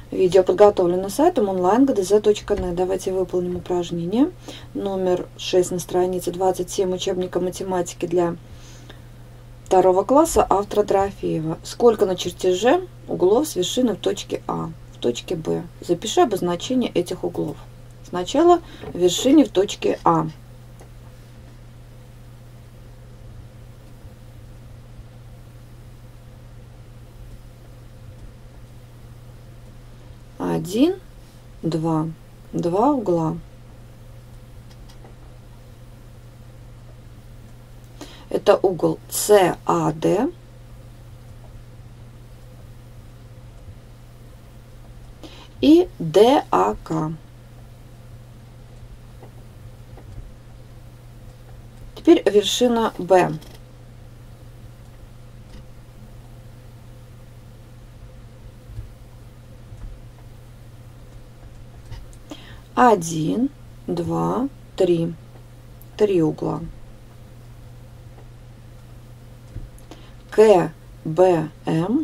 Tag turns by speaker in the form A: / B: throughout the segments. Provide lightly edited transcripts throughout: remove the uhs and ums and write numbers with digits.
A: Видео подготовлено сайтом online.gdz.net. Давайте выполним упражнение номер 6 на странице 27 учебника математики для 2 класса автора Дорофеева. Сколько на чертеже углов с вершины в точке А, в точке Б? Запиши обозначение этих углов. Сначала в вершине в точке А. Один, два угла. Это угол CAD и DAK. Теперь вершина Б. Один, два, три. Три угла. КБМ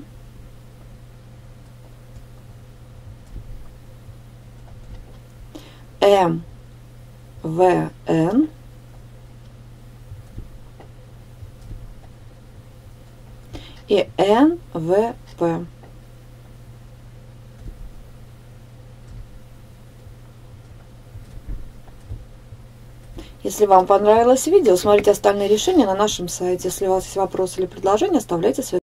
A: МВН и НВП. Если вам понравилось видео, смотрите остальные решения на нашем сайте. Если у вас есть вопросы или предложения, оставляйте свои